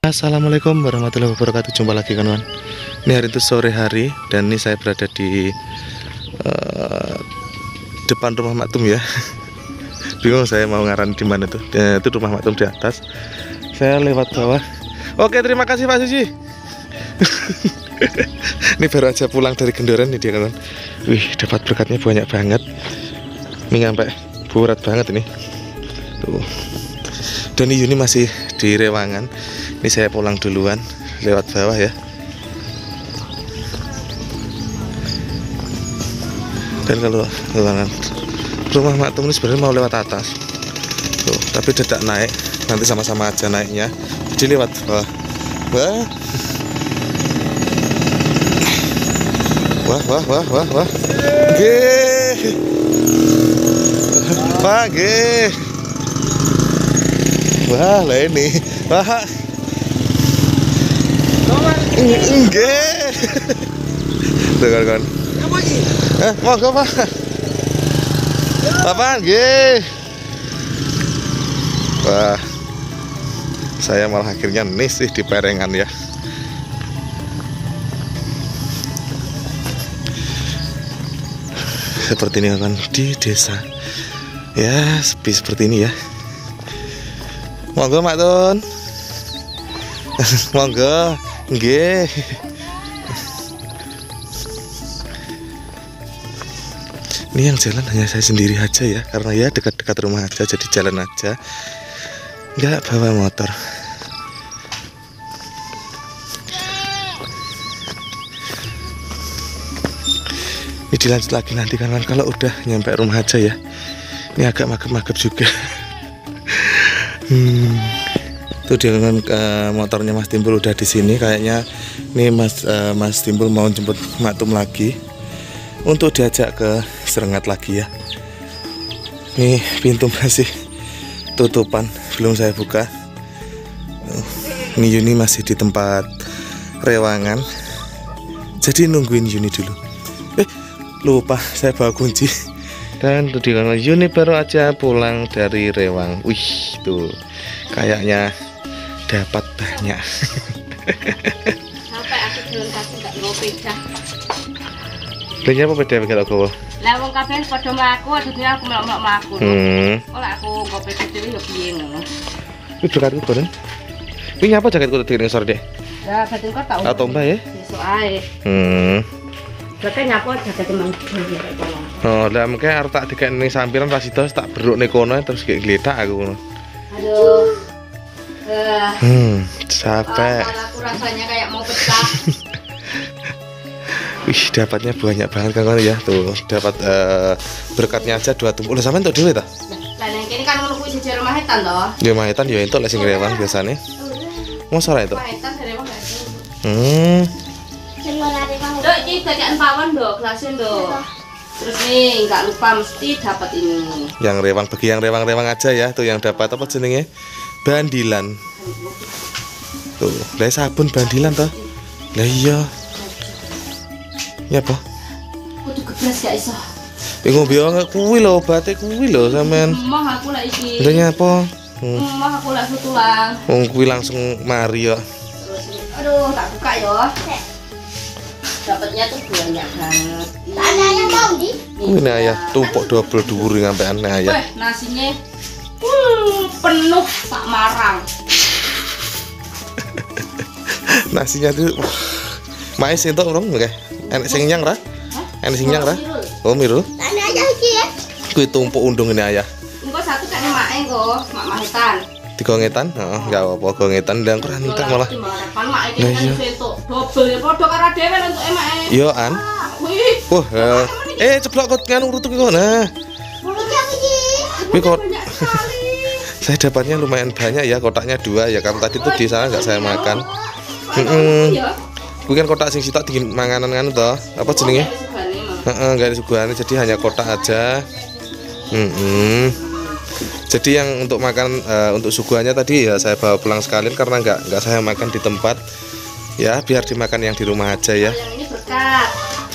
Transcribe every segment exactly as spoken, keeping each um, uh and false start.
Assalamualaikum warahmatullahi wabarakatuh. Jumpa lagi kawan. Ini hari itu sore hari dan ini saya berada di uh, depan rumah Maktum ya. Bingung saya mau ngaran di mana tuh. Ya, itu rumah Maktum di atas. Saya lewat bawah. Oke, terima kasih Pak Suci. Ini baru aja pulang dari Gendoran nih dia kawan. Wih, dapat berkatnya banyak banget. Ini sampai berat banget ini. Tuh. Dan ini Yuni masih di Rewangan. Ini saya pulang duluan lewat bawah ya. Dan kalau Rewangan rumah Maktum ini sebenarnya mau lewat atas. Tuh, tapi tidak naik. Nanti sama-sama aja naiknya. Jadi lewat bawah. Wah. Wah, wah, wah, wah, wah. Gih. Wah, gih. Wah, lah ini. Wah. Enggak. Tuh kan. Apa ini? Eh, mau ke apa? Apaan, nggih? Wah. Saya malah akhirnya nih sih di Perengan ya. Seperti ini kan di desa. Ya, sepi seperti ini ya. Monggo Maktum. Monggo. Nggih. Ini yang jalan hanya saya sendiri aja ya, karena ya dekat-dekat rumah aja, jadi jalan aja, nggak bawa motor. Ini dilanjut lagi nanti kan kalau udah nyampe rumah aja ya. Ini agak magep-magep juga. hmm. Tuh dia dengan uh, motornya Mas Timbul udah di sini. Kayaknya nih Mas uh, Mas Timbul mau jemput Maktum lagi untuk diajak ke Serengat lagi ya. Nih pintu masih tutupan, belum saya buka. Uh, ini Yuni masih di tempat Rewangan. Jadi nungguin Yuni dulu. Eh lupa saya bawa kunci. Dan tuh dia Yuni baru aja pulang dari Rewang. Wih tuh kayaknya dapat banyak. Sampai aku jalan kaki gak nggo peda. Belinya apa beda kalau kau? Lah wong kabeh padha mlaku, adune aku melok-melok mlaku. Hmm. Kok aku nggo peda dhewe yo piye ngono. Iki jaketku bareng. Iki nyapa jaketku tadi ning sore deh. Lah batin kok tak. Atau mbak ya? Besok ae. Hmm. Berarti nyapa jaket emang. Oh, lah mengke arep tak dikek ning sampiran pas itu tak beruk ning kono terus gek gletak aku ngono. Aduh. Uh, Hmm, capek. Aku rasanya kayak mau pecah. Wih, dapatnya banyak banget kan ya. Tuh, dapat uh, berkatnya aja dua tumpuk. Lah sampean entuk dhewe ta? Lah ning kene kan ngono kuwi jejer mahetan to. Ya mahetan ya entuk lek sing Rewang biasane. Mosok ra itu? Mahetan dari wong gak. Hmm. Sing ora Rewang. Nduk iki dadak pawon nduk, gelasnya nduk. Terus nih, nggak lupa mesti dapat ini. Yang Rewang bagi yang Rewang-Rewang aja ya, tuh yang dapat apa jenenge? Bandilan. Tuh, lah sabun bandilan toh. Lah iya. Ya apa? Kudu geblas gak iso. Ya ngombe kuwi lho, obate kuwi lho sampean. Emah aku lek iki. Lah nyapa? Hmm. Emah aku lek tulang. Wong kuwi langsung mari ya. Aduh, tak buka yo. Dapatnya tuh banyak banget. Ada yang mau di? Ini ayah tumpuk double dhuwur ngampean ayah. Weh, nasinya hmm, penuh sak marang. Nasinya tuh wah. Mais entuk urung nggih? Enek sing nyang ra? Enek sing nyang ra? Oh, miru. Ada aja iki ya. Kuwi tumpuk undung ini ayah. Engko satu kene make engko, mak mahetan. Digongetan? Heeh, enggak apa-apa gongetan ndang kurang entek malah. Kan mak iki kan entuk double ya padha karo dhewe entuk emake. Yo an. Wih. Wah, eh ceplok kok nganu rutuk kok nah. Mulut yang iki. Kuwi kok Banyak sekali. saya dapatnya lumayan banyak ya, kotaknya dua ya, karena tadi tuh di sana nggak saya makan. Heeh. Kuwi kan kotak sing sitok di manganan kan toh. Apa jenenge? Heeh, enggak ada suguhane jadi hanya kotak aja. Heeh. Jadi yang untuk makan uh, untuk suguhannya tadi ya saya bawa pulang sekalian karena nggak nggak saya makan di tempat. Ya, biar dimakan yang di rumah aja ya. Yang ini berkat.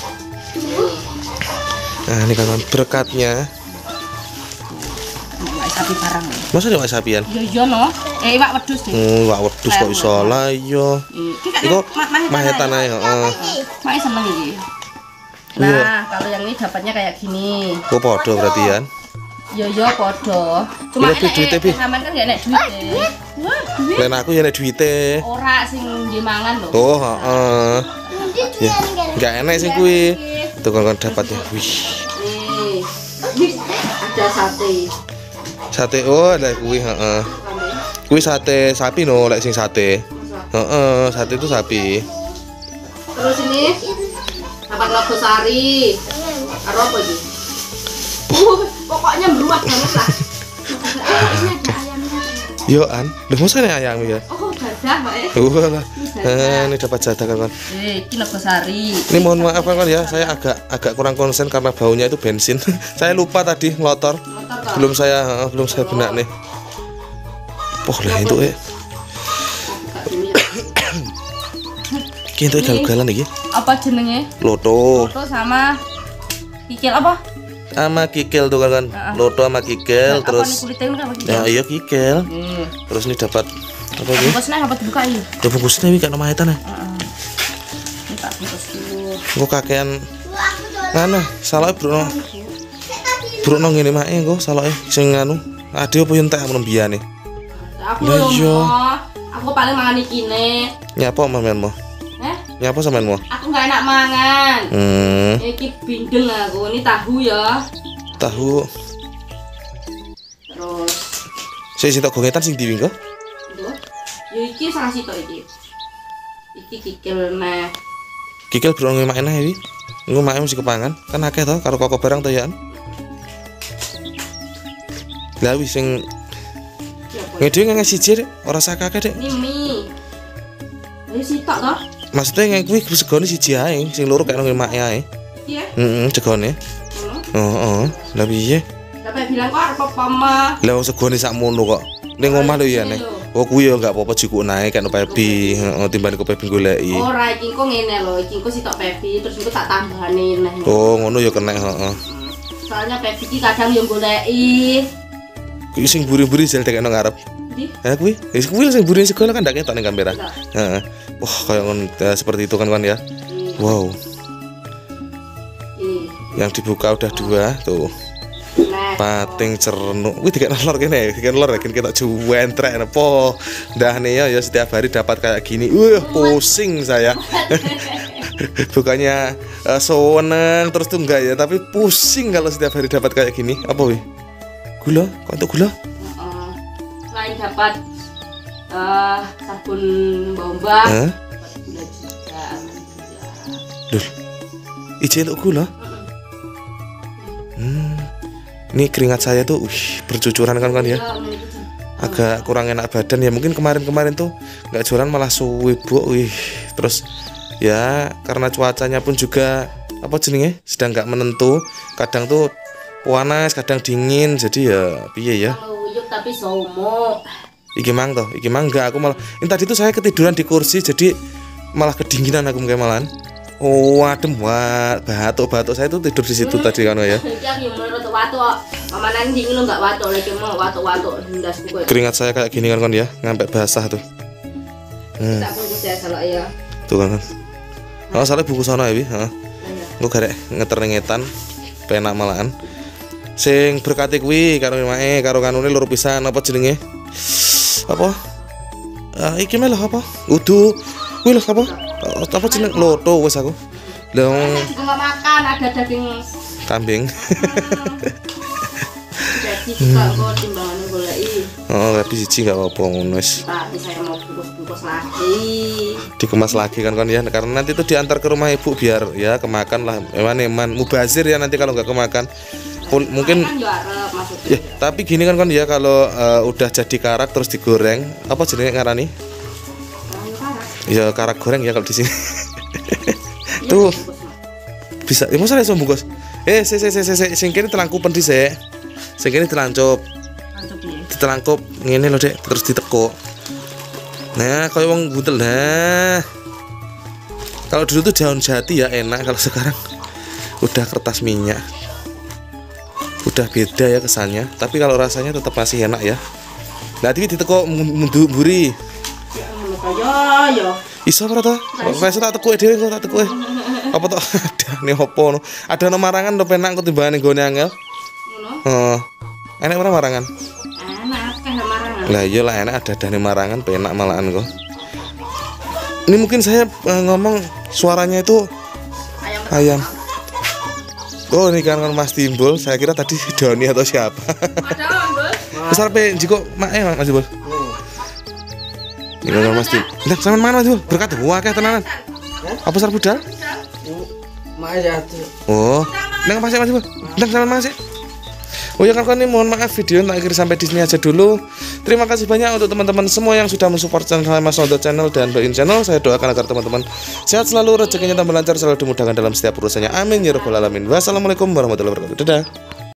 Nah, ini kan berkatnya. Sapi barang. Masa ada sapian? Iya, iya no. Eh, iwak wedhus deh. Hmm, iwak wedhus kok iso lah iya. Iku mahetan ae, heeh. Mak seneng iki. Nah, kalau yang ini dapatnya kayak gini. Kok podo berarti ya? Yo yo podo. Cuma Iya, duit-duitnya, Bi. sampean kan gak nek duit. Wah, duit. Len aku ya nek duwite. Ora sing nggih mangan lho. Oh, heeh. Ya, enggak enak sih kuwi. Tuh kan dapatnya. Wih. Nih. Wih, ada sate. Sate oh, ada kuwi, heeh. Kuwi sate sapi no, lek sing sate. Heeh, sate itu sapi. Terus ini dapat logosari. Karo apa iki? Pokoknya beruah banget lah. Ini ada ayamnya. Yo an, lho mosok nek ayam ya. Oh, dadah, Mbak. Wah lah. Eh, ini dapat jadah kan. Eh, iki logosari. Ini mohon maaf kan ya, saya agak agak kurang konsen karena baunya itu bensin. Saya lupa tadi ngelotor. Belum saya belum saya benak nih. Oh lah itu eh. Iki entuk gal-galan iki. Apa jenenge? Loto. Loto sama kikil apa? Sama kikil tuh kan. Loto sama kikil terus. Ya iya kikil. Hmm. Terus ini dapat apa iki? Bungkusnya apa dibuka ini? Ya bungkusnya iki kan mahetan ya. Heeh. Ini tak bungkus dulu. Engko kakean nganu, salah Bruno. Bruno ngene mae engko saloke sing nganu. Ade apa yen teh amun mbiyane. Aku yo. Aku paling mangan iki ne. Nyapa sampean mo? Eh? Nyapa sampean mo? Aku nggak enak mangan. Hmm. Iki bindeng aku, ini tahu ya. Tahu. Terus Sing sitok gongetan sing diwi engko? Duh. Ya iki salah sitok iki. Iki kikil neh. Kikil Bruno ngemak enak iki. Engko mak mesti kepangan. Kan akeh to karo koko barang to ya. Lah wis sing ngedhe nang siji ora sakake Dik. Ini mie. Ini sitok toh? Maksudnya yang kuwi segone siji ae, sing loro kaya nang emak ae. Iki ya. Heeh, segone. Heeh. Heeh. Lah piye? Lah bilang kok arep apa mah? Lah wong segone sakmono kok. Ning omah lho ya nek. Oh kuwi ya enggak apa-apa jikuk nae kan pebi, heeh timbang kok pebi goleki. Ora iki kok ngene lho, iki kok sitok pebi terus engko tak tambahane neh. Oh, ngono ya kenek, heeh. Soalnya pebi iki kadang yo goleki. Kuwi sing buri-buri jel dekno ngarep. Ndi? Ha kuwi, wis kuwi sing buri sekolah kan ndak ketok ning kamera. Heeh. Wah, kayak ngono seperti itu kan kan ya. Wow. Yang dibuka udah dua tuh. Pating cernuk. Kuwi dikek nelor kene, dikek nelor kene ketok juwentrek apa. Ndahne ya ya setiap hari dapat kayak gini. Wah, pusing saya. Bukannya uh, seneng terus tuh enggak ya, tapi pusing kalau setiap hari dapat kayak gini. Apa wih? Gula? Kok untuk gula? Uh, selain dapat uh, sabun bombak, huh? dapat gula juga. Duh, ijen untuk gula? Hmm, ini keringat saya tuh, wih, bercucuran kan kan ya? Agak kurang enak badan ya. Mungkin kemarin-kemarin tuh nggak jualan malah suwe bu, wih. Terus ya karena cuacanya pun juga apa jenenge sedang nggak menentu. Kadang tuh panas, kadang dingin, jadi ya piye ya. Kalau uyuk tapi somo. Iki mang toh, iki mang enggak aku malah. Ini tadi tuh saya ketiduran di kursi jadi malah kedinginan aku kayak malahan. Oh, adem wah, batuk-batuk saya tuh tidur di situ hmm. tadi kan ya. Iki aku menurut watuk. Mamanan dingin lo enggak watuk lagi mau watuk-watuk ndas kuwi. Keringat saya kayak gini kan kan ya, ngampe basah tuh. Hmm. Tak bungkus ya salah ya. Tuh kan. Oh, salah buku sono ya, Bi, heeh. Engko garek ngeter-ngetan penak malahan. Sing berkati kuwi karo mae karo kanune loro pisan apa jenenge? Apa? Ah iki meh lho apa? Udu. Kuwi lho apa? Apa jeneng loto wis aku. Lah juga enggak makan ada daging kambing. Jadi juga kok timbangannya goleki. Oh, tapi siji enggak apa-apa ngono wis. Tapi saya mau bungkus-bungkus lagi. Dikemas lagi kan kan ya karena nanti itu diantar ke rumah ibu biar ya kemakan lah. Eman-eman mubazir ya nanti kalau enggak kemakan. Mungkin kan arep, ya, tapi gini kan kan ya kalau uh, udah jadi karak terus digoreng apa jenenge ngarani? Ya karak goreng ya kalau di sini. Tuh bisa ya masa iso bungkus. Eh se se se se sing kene telangkupen dhisik. Sing kene telancup. Lancup piye? Ditelangkup ngene lho Dek terus ditekuk. Nah, kaya wong buntel nah. Kalau dulu tuh daun jati ya enak, kalau sekarang udah kertas minyak. Udah beda ya kesannya, tapi kalau rasanya tetap masih enak ya. Lah iki diteko mundu mburi. Ya ya. Iso ora to? Wes tak tekuke dhewe kok tak tekuke. Apa to? Adane opo no? Ada no marangan to penak ketimbang ning gone angel. Ngono. Heeh. Enak ora marangan? Enak akeh marangan. Lah iya lah enak ada dane marangan penak malahan kok. Ini mungkin saya uh, ngomong suaranya itu Ayam. ayam. Oh ini kan Mas Timbul, saya kira tadi Doni atau siapa. Ada Bos. Besar pe jiko mak eh Mas Timbul. Ini kan Mas Timbul. Nah, sampean mana Mas Timbul? Berkat wah akeh tenanan. Apa besar budal? Mak ya. Oh, nang masih Mas Timbul. Nang sampean masih. Oh ya kan ini mohon maaf video tak akhir sampai di sini aja dulu. Terima kasih banyak untuk teman-teman semua yang sudah mensupport channel Mas Nondo Channel dan Bain Channel. Saya doakan agar teman-teman sehat selalu, rezekinya tambah lancar, selalu dimudahkan dalam setiap urusannya. Amin ya rabbal alamin. Wassalamualaikum warahmatullahi wabarakatuh. Dadah.